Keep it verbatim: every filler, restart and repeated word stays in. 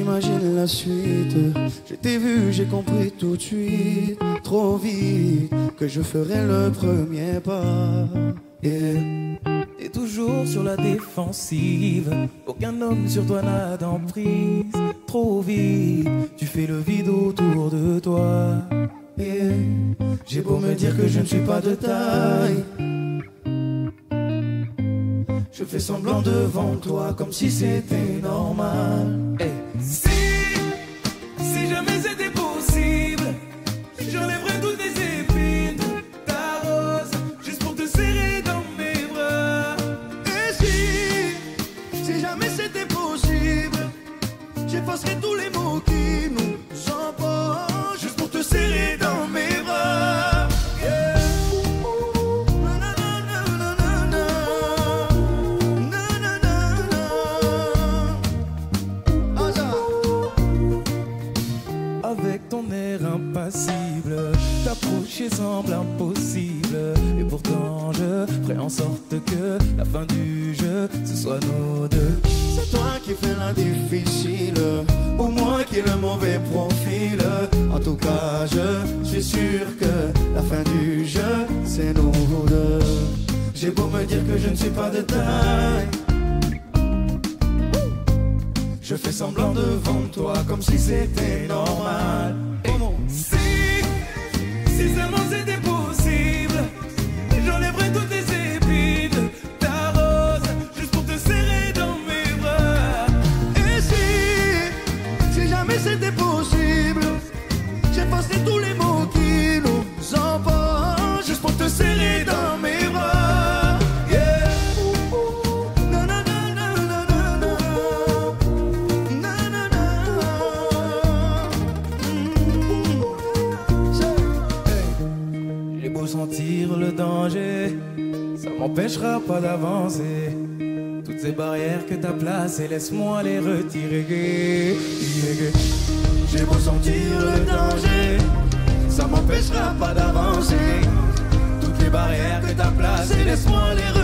j'imagine la suite. Je t'ai vu, j'ai compris tout de suite, trop vite, que je ferai le premier pas. Yeah. T'es toujours sur la défensive, aucun homme sur toi n'a d'emprise. Trop vite, tu fais le vide autour de toi. Yeah. J'ai beau me dire que je ne suis pas de taille, je fais semblant devant toi comme si c'était normal. Hey. Si, si jamais c'était possible, j'enlèverais toutes les épines de ta rose, juste pour te serrer dans mes bras. Et si, si jamais c'était possible, j'effacerais tous les mots qui nous emportent, juste pour te serrer dans mes bras. Yeah. Avec ton air impassible, t'approcher semble impossible. Et pourtant je ferai en sorte que la fin du jeu, ce soit nous deux. C'est toi qui fais la difficile, ou moi qui ai le mauvais profil. En tout cas je suis sûr que la fin du jeu, c'est nous deux. J'ai beau me dire que je ne suis pas de taille, je fais semblant devant toi comme si c'était normal. Et si, si seulement c'était possible, j'enlèverais toutes les épines de ta rose, juste pour te serrer dans mes bras. Et si, si jamais c'était possible, j'effacerais tous les mots qui nous emportent, juste pour te serrer dans mes bras. Sentir le danger, ça m'empêchera pas d'avancer. Toutes ces barrières que t'as placées, laisse-moi les retirer. J'ai beau sentir le danger, ça m'empêchera pas d'avancer. Toutes les barrières que t'as placées, laisse-moi les retirer.